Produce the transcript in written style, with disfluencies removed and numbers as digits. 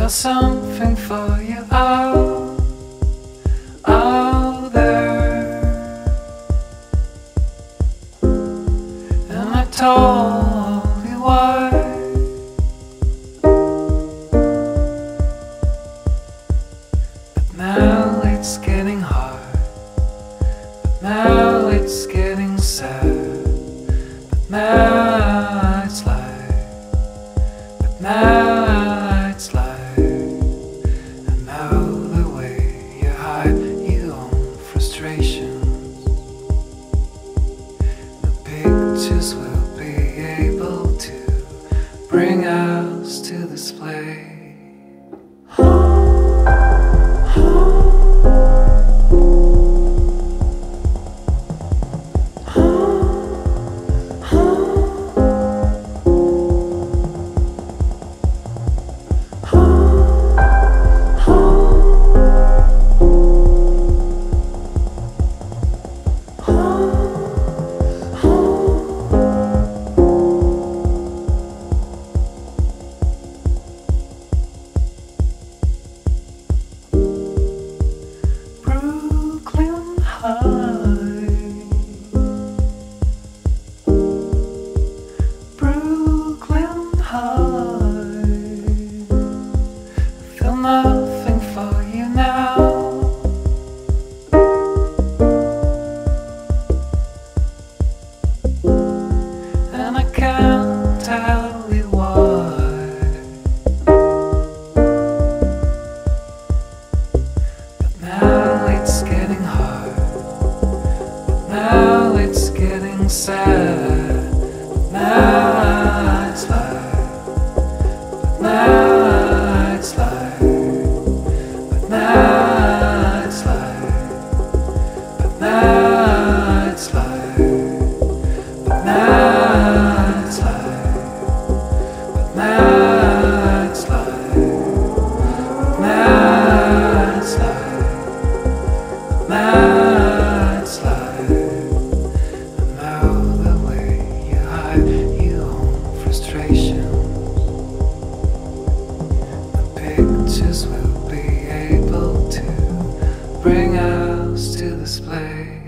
There's something for you out there, and I told you why. But now it's getting hard, but now it's getting sad, but now it's like, but now it's like. And now the way you hide your own frustrations, the pictures will be able to bring us to display. Nothing for you now, and I can't tell you why. But now it's getting hard, but now it's getting sad, but now it's like, but now it's like. Now it's like, but now it's like, but now it's like, but now it's like, but now it's like, but now it's like. And now the way you hide your own frustrations, the pictures will be able to bring us to display.